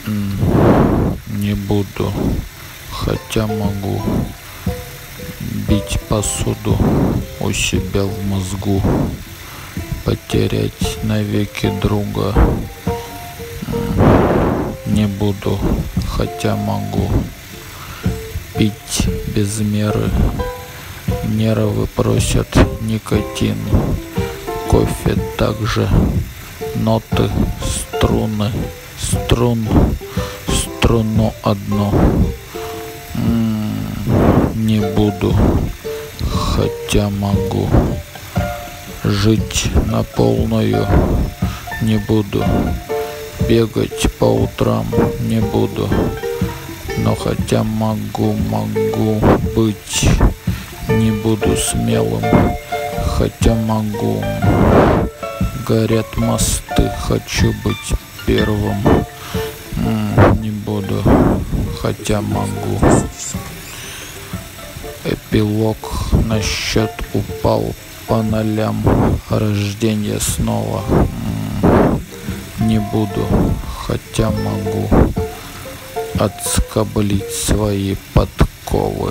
Не буду, хотя могу бить посуду у себя в мозгу, потерять навеки друга. Не буду, хотя могу пить без меры. Нервы просят никотин, кофе также, ноты, струны, струну одну. Не буду, хотя могу жить на полную. Не буду бегать по утрам, не буду, но хотя могу быть. Не буду смелым, хотя могу. Горят мосты, хочу быть первым. Не буду, хотя могу. Эпилог на счет упал по нолям. Рождение снова. Не буду, хотя могу отскоблить свои подковы.